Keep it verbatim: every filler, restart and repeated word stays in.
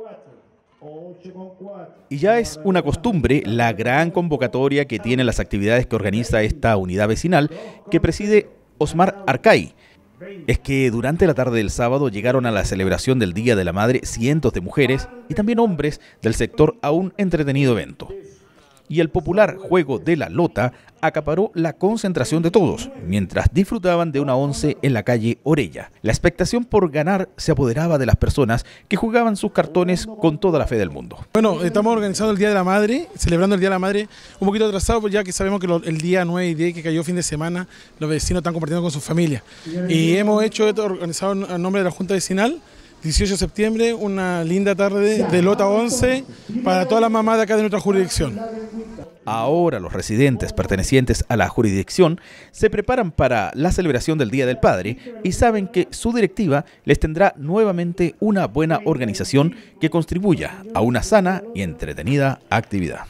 Y ya es una costumbre la gran convocatoria que tienen las actividades que organiza esta unidad vecinal que preside Osmar Arcay. Es que durante la tarde del sábado llegaron a la celebración del Día de la Madre cientos de mujeres y también hombres del sector a un entretenido evento. Y el popular juego de la lota acaparó la concentración de todos, mientras disfrutaban de una once en la calle Orella. La expectación por ganar se apoderaba de las personas que jugaban sus cartones con toda la fe del mundo. Bueno, estamos organizando el Día de la Madre, celebrando el Día de la Madre un poquito atrasado, pues ya que sabemos que lo, el día nueve y diez que cayó fin de semana, los vecinos están compartiendo con sus familias. Y hemos hecho esto organizado a nombre de la Junta Vecinal, dieciocho de septiembre, una linda tarde de Lota once para todas las mamás de acá de nuestra jurisdicción. Ahora los residentes pertenecientes a la jurisdicción se preparan para la celebración del Día del Padre y saben que su directiva les tendrá nuevamente una buena organización que contribuya a una sana y entretenida actividad.